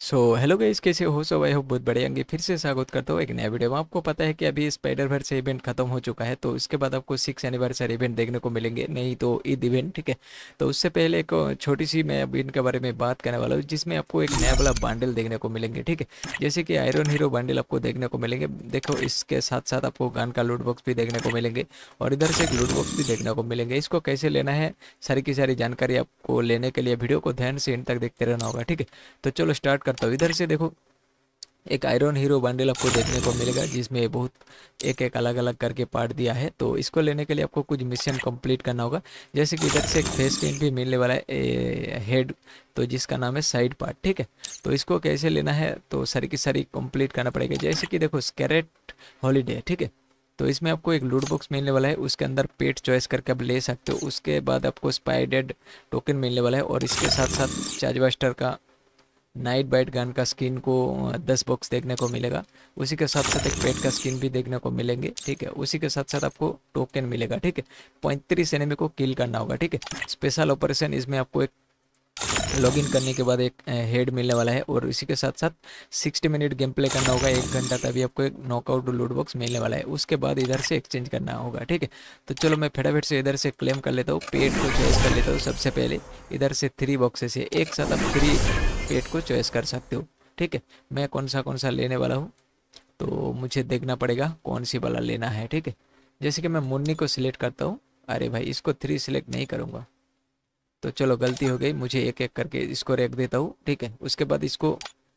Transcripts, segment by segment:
Hello guys, कैसे हो? भाई हो बहुत बढ़िया होंगे। फिर से स्वागत करता हूँ एक नया वीडियो में। आपको पता है कि अभी स्पाइडर वर्स इवेंट खत्म हो चुका है, तो इसके बाद आपको 6 एनिवर्सरी इवेंट देखने को मिलेंगे, नहीं तो ईद इवेंट। ठीक है, तो उससे पहले एक छोटी सी मैं अभी इनके बारे में बात करने वाला हूँ, जिसमें आपको एक नया वाला बंडल देखने को मिलेंगे। ठीक है, जैसे कि आयरन हीरो बंडल आपको देखने को मिलेंगे। देखो, इसके साथ साथ आपको गन का लूट बॉक्स भी देखने को मिलेंगे, और इधर से एक लूट बॉक्स भी देखने को मिलेंगे। इसको कैसे लेना है, सारी की सारी जानकारी आपको लेने के लिए वीडियो को ध्यान से एंड तक देखते रहना होगा। ठीक है, तो चलो स्टार्ट करता हूँ। इधर से देखो, एक आयरन हीरो बंडल आपको देखने को मिलेगा, जिसमें बहुत एक एक अलग अलग करके पार्ट दिया है। तो इसको लेने के लिए आपको कुछ मिशन कंप्लीट करना होगा। जैसे कि इधर से एक फेस पेंट भी मिलने वाला है, हेड, तो जिसका नाम है साइड पार्ट। ठीक है, तो इसको कैसे लेना है, तो सारी की सारी कंप्लीट करना पड़ेगा। जैसे कि देखो, स्कैरेट हॉलीडे। ठीक है, तो इसमें आपको एक लूट बॉक्स मिलने वाला है, उसके अंदर पेट चॉइस करके आप ले सकते हो। उसके बाद आपको स्पाइडेड टोकन मिलने वाला है, और इसके साथ साथ चार्जबास्टर का नाइट बाइट गन का स्किन को 10 बॉक्स देखने को मिलेगा। उसी के साथ साथ एक पेट का स्किन भी देखने को मिलेंगे। ठीक है, उसी के साथ साथ आपको टोकन मिलेगा। ठीक है, 35 एनिमी को किल करना होगा। ठीक है, स्पेशल ऑपरेशन, इसमें आपको एक लॉगिन करने के बाद एक हेड मिलने वाला है, और इसी के साथ साथ 60 मिनट गेम प्ले करना होगा, 1 घंटा, तभी आपको एक नॉकआउट लूट बॉक्स मिलने वाला है। उसके बाद इधर से एक्सचेंज करना होगा। ठीक है, तो चलो मैं फटाफट से इधर से क्लेम कर लेता हूँ, पेट को चॉइस कर लेता हूँ सबसे पहले। इधर से 3 बॉक्सेस है, एक साथ आप 3 पेट को चॉइस कर सकते हो। ठीक है, मैं कौन सा लेने वाला हूँ, तो मुझे देखना पड़ेगा कौन सी वाला लेना है। ठीक है, जैसे कि मैं मुन्नी को सिलेक्ट करता हूँ। अरे भाई, इसको 3 सिलेक्ट नहीं करूँगा, तो चलो गलती हो गई, मुझे एक एक करके इसको रख देता हूँ। ठीक है, उसके बाद इसको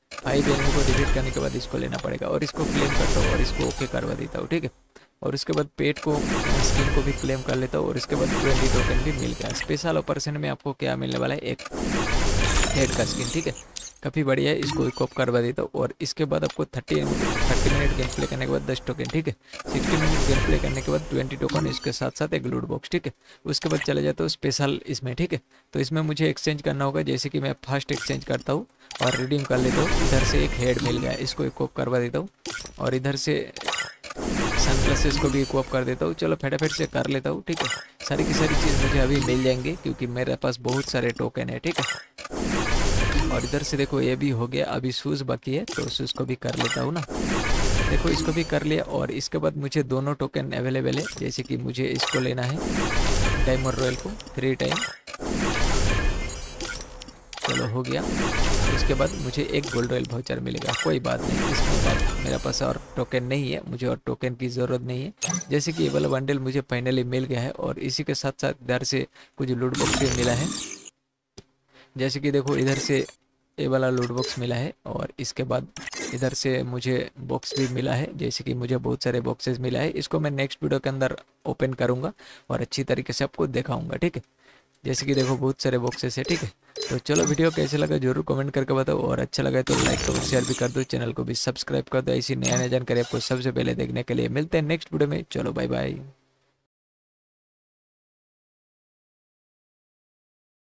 5 एनिमी को डिलीट करने के बाद इसको लेना पड़ेगा, और इसको क्लेम करता हूँ और इसको ओके करवा देता हूँ। ठीक है, और उसके बाद पेट को, स्किन को भी क्लेम कर लेता हूँ, और इसके बाद 20 टोकन भी मिल गया। स्पेशल ऑपरेशन में आपको क्या मिलने वाला है, एक हेड का स्किन। ठीक है, काफ़ी बढ़िया है, इसको इक्विप करवा देता हूँ। और इसके बाद आपको 30 मिनट गेम प्ले करने के बाद 10 टोकन। ठीक है, 60 मिनट गेम प्ले करने के बाद 20 टोकन, इसके साथ साथ एक लूट बॉक्स। ठीक है, उसके बाद चले जाता हूँ स्पेशल इसमें। ठीक है, तो इसमें मुझे एक्सचेंज करना होगा। जैसे कि मैं फर्स्ट एक्सचेंज करता हूँ और रिडीम कर लेता हूँ। इधर से एक हेड मिल गया, इसको इक्विप करवा देता हूँ, और इधर से सनग्लासेस को भी इक्विप कर देता हूँ। चलो फटाफट से कर लेता हूँ। ठीक है, सारी की सारी चीज़ मुझे अभी मिल जाएंगे, क्योंकि मेरे पास बहुत सारे टोकन है। ठीक है, और इधर से देखो, ये भी हो गया, अभी शूज़ बाकी है, तो शूज़ को भी कर लेता हूँ ना। देखो, इसको भी कर लिया, और इसके बाद मुझे दोनों टोकन अवेलेबल है। जैसे कि मुझे इसको लेना है, डायमंड रॉयल को 3 टाइम। चलो हो गया। उसके बाद मुझे एक गोल्ड रॉयल वाउचर मिलेगा। कोई बात नहीं, इसमें बाद मेरे पास और टोकन नहीं है, मुझे और टोकन की ज़रूरत नहीं है। जैसे कि ये वाला बंडल मुझे फाइनली मिल गया है, और इसी के साथ साथ इधर से कुछ लूट बॉक्स भी मिला है। जैसे कि देखो, इधर से ये वाला लूट बॉक्स मिला है, और इसके बाद इधर से मुझे बॉक्स भी मिला है। जैसे कि मुझे बहुत सारे बॉक्सेस मिला है, इसको मैं नेक्स्ट वीडियो के अंदर ओपन करूंगा और अच्छी तरीके से आपको दिखाऊंगा। ठीक है, जैसे कि देखो, बहुत सारे बॉक्सेस है। ठीक है, तो चलो वीडियो कैसे लगा जरूर कमेंट करके बताओ, और अच्छा लगा तो लाइक और शेयर भी कर दो, चैनल को भी सब्सक्राइब कर दो। ऐसी नया नया जानकारी आपको सबसे पहले देखने के लिए। मिलते हैं नेक्स्ट वीडियो में, चलो बाय बाय।